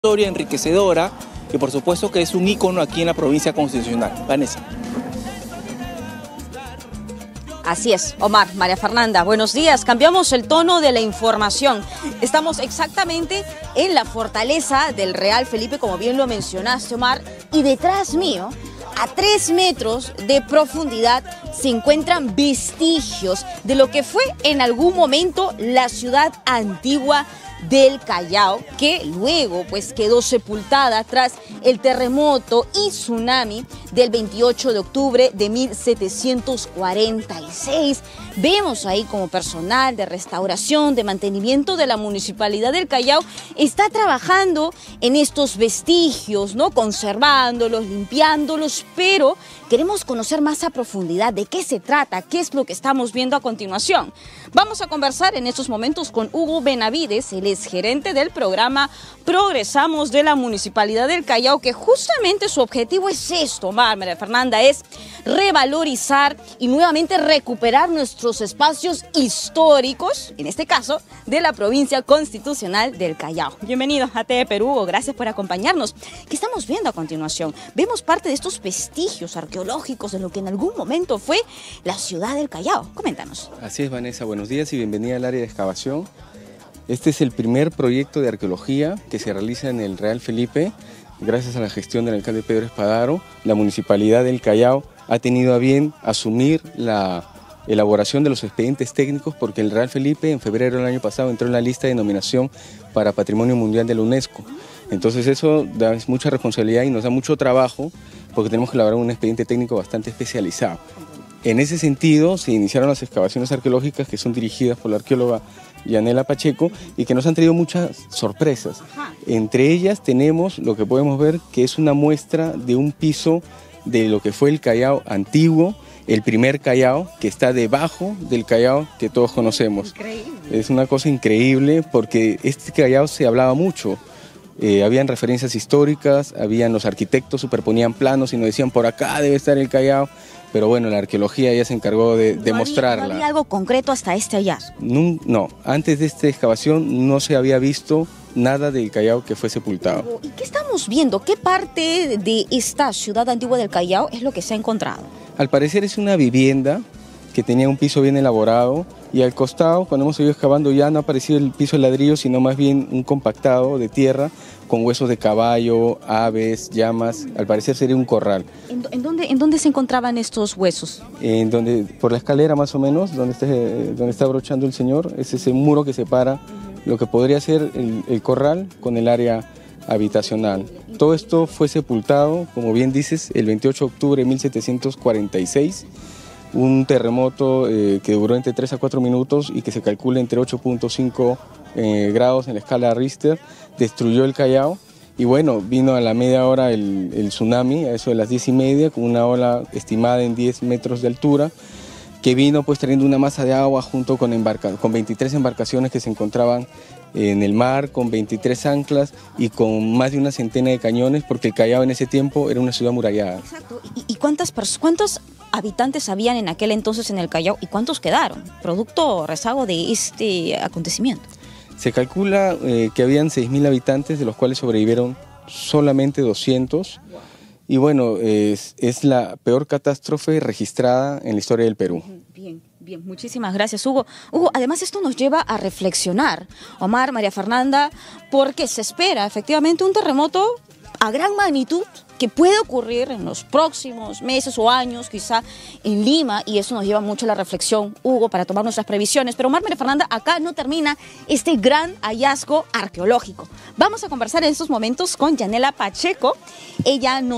historia enriquecedora y por supuesto que es un ícono aquí en la provincia constitucional. Vanessa. Así es, Omar, María Fernanda, buenos días. Cambiamos el tono de la información. Estamos exactamente en la fortaleza del Real Felipe, como bien lo mencionaste, Omar, y detrás mío, a 3 metros de profundidad, se encuentran vestigios de lo que fue en algún momento la ciudad antigua del Callao, que luego pues quedó sepultada tras el terremoto y tsunami del 28 de octubre de 1746. Vemos ahí como personal de restauración, de mantenimiento de la Municipalidad del Callao está trabajando en estos vestigios, ¿no? Conservándolos, limpiándolos, pero queremos conocer más a profundidad de qué se trata, qué es lo que estamos viendo a continuación. Vamos a conversar en estos momentos con Hugo Benavides, él es gerente del programa Progresamos de la Municipalidad del Callao, que justamente su objetivo es esto, María Fernanda, es revalorizar y nuevamente recuperar nuestros espacios históricos, en este caso, de la provincia constitucional del Callao. Bienvenido a TV Perú, Hugo, gracias por acompañarnos. ¿Qué estamos viendo a continuación? Vemos parte de estos vestigios arqueológicos de lo que en algún momento fue la ciudad del Callao. Coméntanos. Así es, Vanessa, buenos días y bienvenida al área de excavación. Este es el primer proyecto de arqueología que se realiza en el Real Felipe. Gracias a la gestión del alcalde Pedro Espadaro, la Municipalidad del Callao ha tenido a bien asumir la elaboración de los expedientes técnicos, porque el Real Felipe en febrero del año pasado entró en la lista de nominación para Patrimonio Mundial de la UNESCO. Entonces eso da mucha responsabilidad y nos da mucho trabajo, porque tenemos que elaborar un expediente técnico bastante especializado. En ese sentido se iniciaron las excavaciones arqueológicas que son dirigidas por la arqueóloga Yanela Pacheco y que nos han traído muchas sorpresas. Entre ellas tenemos lo que podemos ver, que es una muestra de un piso de lo que fue el Callao antiguo, el primer Callao, que está debajo del Callao que todos conocemos. Increíble. Es una cosa increíble porque este Callao se hablaba mucho. Habían referencias históricas, los arquitectos superponían planos y nos decían por acá debe estar el Callao, pero bueno, la arqueología ya se encargó de mostrarla. ¿No había algo concreto hasta este hallazgo? No, antes de esta excavación no se había visto nada del Callao que fue sepultado. ¿Y qué estamos viendo? ¿Qué parte de esta ciudad antigua del Callao es lo que se ha encontrado? Al parecer es una vivienda que tenía un piso bien elaborado y al costado, cuando hemos seguido excavando, ya no ha aparecido el piso de ladrillo, sino más bien un compactado de tierra con huesos de caballo, aves, llamas. Al parecer sería un corral. ¿En dónde se encontraban estos huesos? Por la escalera más o menos, donde está abrochando el señor, es ese muro que separa lo que podría ser el corral con el área habitacional. Todo esto fue sepultado, como bien dices, el 28 de octubre de 1746. Un terremoto que duró entre 3 a 4 minutos y que se calcula entre 8.5 grados en la escala Richter, destruyó el Callao y bueno, vino a la media hora el tsunami, a eso de las 10:30, con una ola estimada en 10 metros de altura, que vino pues trayendo una masa de agua junto con 23 embarcaciones que se encontraban en el mar, con 23 anclas y con más de una centena de cañones, porque el Callao en ese tiempo era una ciudad amurallada. Exacto. ¿Y cuántos habitantes habían en aquel entonces en el Callao y cuántos quedaron, producto rezago de este acontecimiento? Se calcula que habían 6.000 habitantes, de los cuales sobrevivieron solamente 200. Y bueno, es la peor catástrofe registrada en la historia del Perú. Bien, muchísimas gracias, Hugo. Hugo, además esto nos lleva a reflexionar, Omar, María Fernanda, porque se espera efectivamente un terremoto a gran magnitud que puede ocurrir en los próximos meses o años, quizá en Lima, y eso nos lleva mucho a la reflexión, Hugo, para tomar nuestras previsiones. Pero Omar, María Fernanda, acá no termina este gran hallazgo arqueológico. Vamos a conversar en estos momentos con Yanela Pacheco. Ella en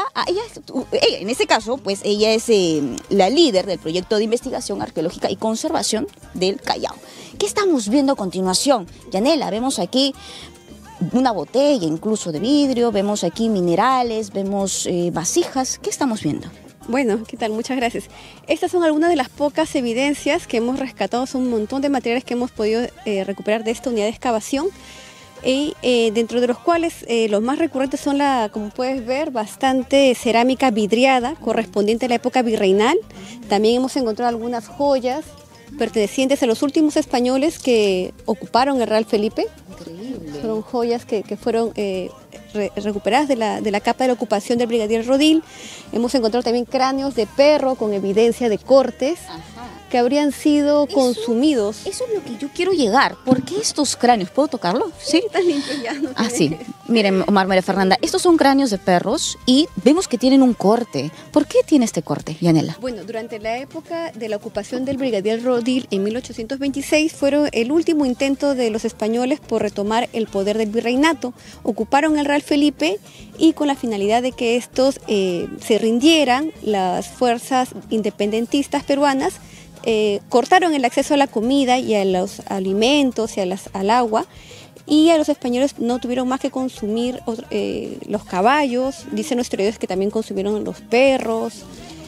este caso, pues ella es la líder del proyecto de investigación arqueológica y conservación del Callao. ¿Qué estamos viendo a continuación? Yanela, vemos aquí una botella incluso de vidrio, vemos aquí minerales, vemos vasijas. ¿Qué estamos viendo? Bueno, ¿qué tal? Muchas gracias. Estas son algunas de las pocas evidencias que hemos rescatado, son un montón de materiales que hemos podido recuperar de esta unidad de excavación. Y dentro de los cuales los más recurrentes son, como puedes ver, bastante cerámica vidriada correspondiente a la época virreinal. También hemos encontrado algunas joyas pertenecientes a los últimos españoles que ocuparon el Real Felipe. Increíble. Fueron joyas que fueron recuperadas de la capa de la ocupación del brigadier Rodil. Hemos encontrado también cráneos de perro con evidencia de cortes. Ajá. Que habrían sido consumidos. Eso es lo que yo quiero llegar. ¿Por qué estos cráneos? ¿Puedo tocarlo? Sí. Están limpios ya, no Ah, sí. tienen que- Miren, Omar, María Fernanda, estos son cráneos de perros y vemos que tienen un corte. ¿Por qué tiene este corte, Yanela? Bueno, durante la época de la ocupación del brigadier Rodil en 1826 fueron el último intento de los españoles por retomar el poder del virreinato. Ocuparon el Real Felipe y con la finalidad de que estos se rindieran, las fuerzas independentistas peruanas cortaron el acceso a la comida y a los alimentos y al agua, y a los españoles no tuvieron más que consumir los caballos. Dicen los historiadores que también consumieron los perros,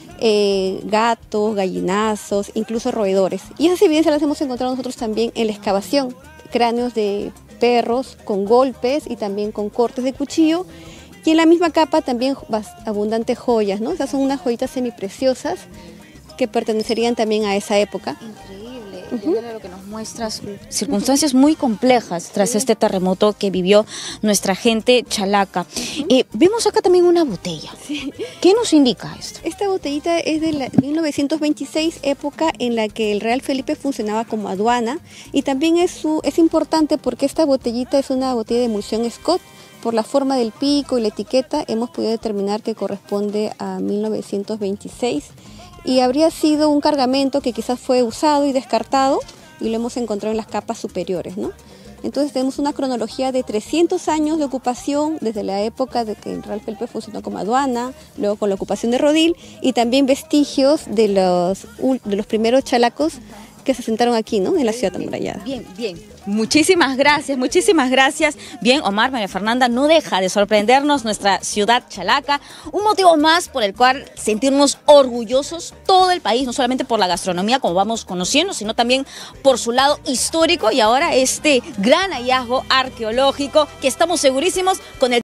gatos, gallinazos, incluso roedores. Y esas evidencias las hemos encontrado nosotros también en la excavación, cráneos de perros con golpes y también con cortes de cuchillo. Y en la misma capa también abundantes joyas, ¿no? Esas son unas joyitas semipreciosas que pertenecerían también a esa época. Increíble, lo que nos muestras, circunstancias muy complejas tras este terremoto que vivió nuestra gente chalaca. Vemos acá también una botella. ¿Qué nos indica esto? Esta botellita es de 1926, época en la que el Real Felipe funcionaba como aduana, y también es importante porque esta botellita es una botella de emulsión Scott. Por la forma del pico y la etiqueta hemos podido determinar que corresponde a 1926. Y habría sido un cargamento que quizás fue usado y descartado y lo hemos encontrado en las capas superiores, ¿no? Entonces tenemos una cronología de 300 años de ocupación desde la época de que el Real Felipe funcionó como aduana, luego con la ocupación de Rodil, y también vestigios de los primeros chalacos que se asentaron aquí, ¿no? En la ciudad amurallada. Bien, bien. Muchísimas gracias, muchísimas gracias. Bien, Omar, María Fernanda, no deja de sorprendernos nuestra ciudad chalaca. Un motivo más por el cual sentirnos orgullosos todo el país, no solamente por la gastronomía como vamos conociendo, sino también por su lado histórico y ahora este gran hallazgo arqueológico que estamos segurísimos con el